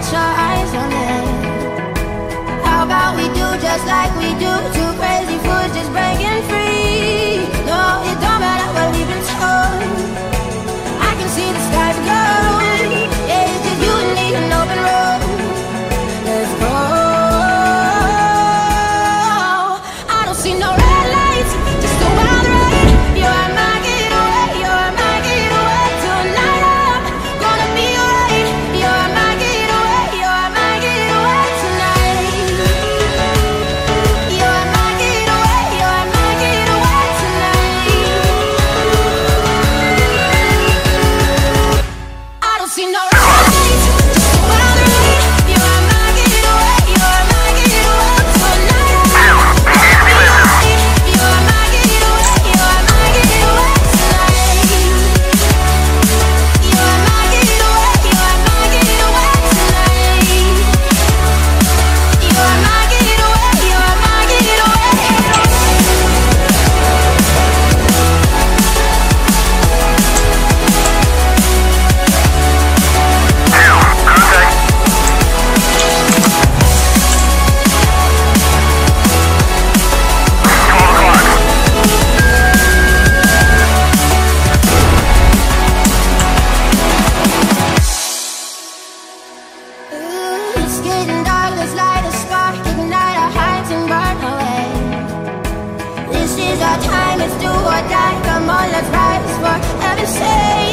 your eyes on it. How about we do just like we do? Two crazy fools just breaking free. No, it don't matter what we've been told. I can see the skies glowing. Yeah, it's just you and me, an open road. Let's go. I don't see no red lights, just a wild ride. You're my getaway, you're my getaway. Tonight I'm gonna be alright. You're my getaway, you're my getaway tonight. You're my getaway, you're my getaway tonight. I don't see no red lights, just a wild ride. You're my getaway, you're my getaway tonight. I'm gonna be alright. You're my getaway, you're my getaway tonight. You're my getaway, you're my getaway tonight. You're my getaway, you're my getaway. It's getting dark, let's light a spark, ignite our hearts and burn away. This is our time, it's do or die. Come on, let's rise for heaven's sake.